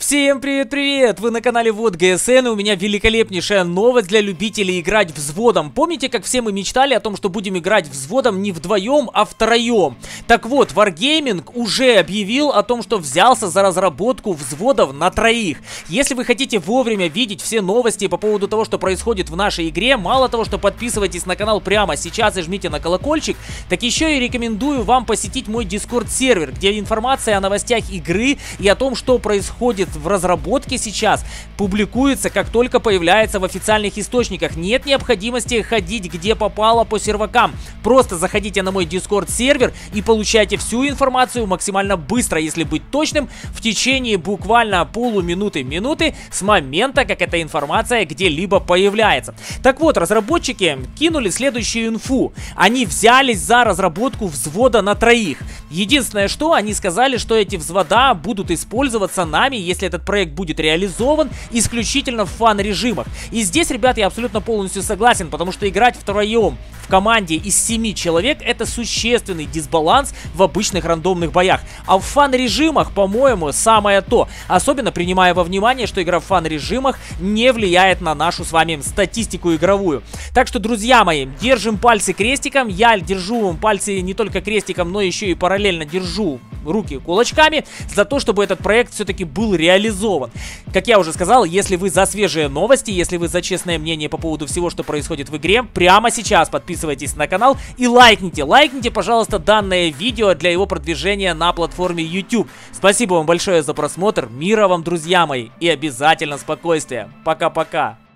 Всем привет-привет! Вы на канале Вот ГСН, и у меня великолепнейшая новость для любителей играть взводом. Помните, как все мы мечтали о том, что будем играть взводом не вдвоем, а втроем? Так вот, Wargaming уже объявил о том, что взялся за разработку взводов на троих. Если вы хотите вовремя видеть все новости по поводу того, что происходит в нашей игре, мало того, что подписывайтесь на канал прямо сейчас и жмите на колокольчик, так еще и рекомендую вам посетить мой Discord сервер, где информация о новостях игры и о том, что происходит в разработке сейчас, публикуется, как только появляется в официальных источниках. Нет необходимости ходить где попало по сервакам. Просто заходите на мой Discord сервер и получайте всю информацию максимально быстро, если быть точным, в течение буквально полуминуты-минуты с момента, как эта информация где-либо появляется. Так вот, разработчики кинули следующую инфу. Они взялись за разработку взвода на троих. Единственное, что они сказали, что эти взвода будут использоваться нами, если этот проект будет реализован исключительно в фан-режимах. И здесь, ребят, я абсолютно полностью согласен, потому что играть втроем в команде из 7 человек — это существенный дисбаланс в обычных рандомных боях. А в фан-режимах, по-моему, самое то. Особенно принимая во внимание, что игра в фан-режимах не влияет на нашу с вами статистику игровую. Так что, друзья мои, держим пальцы крестиком. Я держу пальцы не только крестиком, но еще и параллельно держу руки кулачками за то, чтобы этот проект все-таки был реализован. Как я уже сказал, если вы за свежие новости, если вы за честное мнение по поводу всего, что происходит в игре, прямо сейчас подписывайтесь на канал и лайкните, пожалуйста, данное видео для его продвижения на платформе YouTube. Спасибо вам большое за просмотр, мира вам, друзья мои, и обязательно спокойствия. Пока-пока.